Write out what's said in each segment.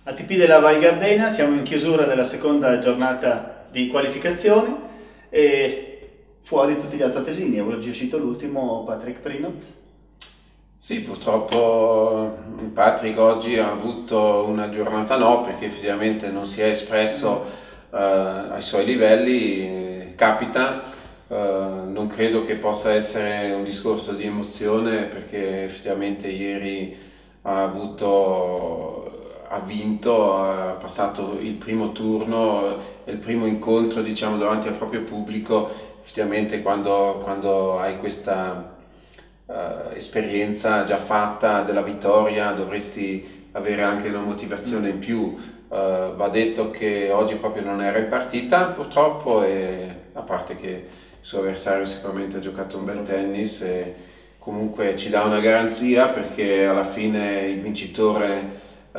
ATP della Val Gardena, siamo in chiusura della seconda giornata di qualificazione e fuori tutti gli altoatesini, oggi è uscito l'ultimo Patrick Prinot. Sì, purtroppo Patrick oggi ha avuto una giornata no, perché effettivamente non si è espresso ai suoi livelli, capita. Non credo che possa essere un discorso di emozione, perché effettivamente ieri ha vinto, ha passato il primo turno e il primo incontro, diciamo, davanti al proprio pubblico. Effettivamente quando hai questa esperienza già fatta della vittoria dovresti avere anche una motivazione in più. Va detto che oggi proprio non era in partita purtroppo, e a parte che il suo avversario sicuramente ha giocato un bel tennis e comunque ci dà una garanzia, perché alla fine il vincitore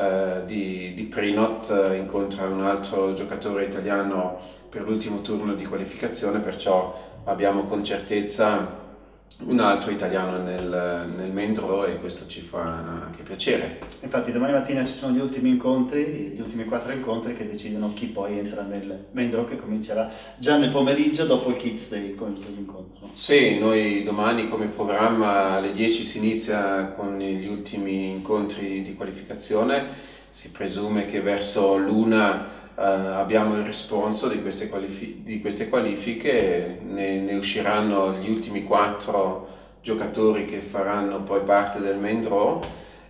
di Prinot incontra un altro giocatore italiano per l'ultimo turno di qualificazione, perciò abbiamo con certezza un altro italiano nel main draw, e questo ci fa anche piacere. Infatti domani mattina ci sono gli ultimi incontri, gli ultimi 4 incontri che decidono chi poi entra nel main draw, che comincerà già nel pomeriggio dopo il Kids Day con gli incontri. No? Sì, noi domani come programma alle 10 si inizia con gli ultimi incontri di qualificazione. Si presume che verso l'una abbiamo il responso di queste qualifiche, ne usciranno gli ultimi 4 giocatori che faranno poi parte del main draw,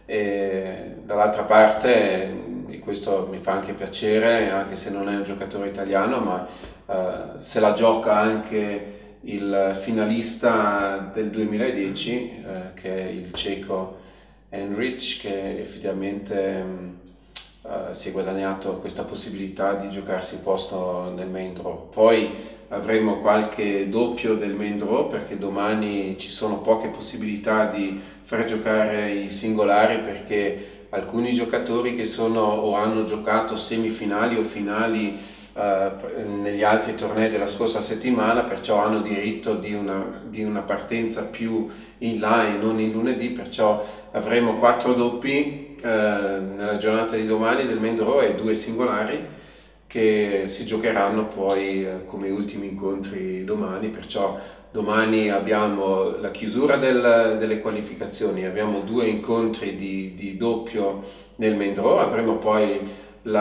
e dall'altra parte, e questo mi fa anche piacere, anche se non è un giocatore italiano, ma se la gioca anche il finalista del 2010, che è il ceco Henrich, che effettivamente si è guadagnato questa possibilità di giocarsi il posto nel main draw. Poi avremo qualche doppio del main draw, perché domani ci sono poche possibilità di far giocare i singolari, perché alcuni giocatori che sono o hanno giocato semifinali o finali negli altri tornei della scorsa settimana, perciò hanno diritto di una partenza più in là e non in lunedì, perciò avremo 4 doppi nella giornata di domani del main draw e 2 singolari che si giocheranno poi come ultimi incontri domani. Perciò domani abbiamo la chiusura delle qualificazioni, abbiamo 2 incontri di doppio nel main draw, avremo poi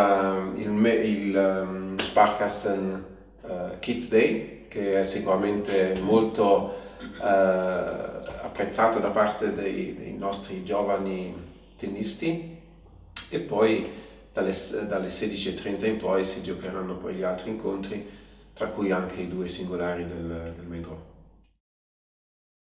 il Sparkassen Kids Day, che è sicuramente molto apprezzato da parte dei nostri giovani tennisti, e poi dalle 16:30 in poi si giocheranno poi gli altri incontri, tra cui anche i 2 singolari del main draw.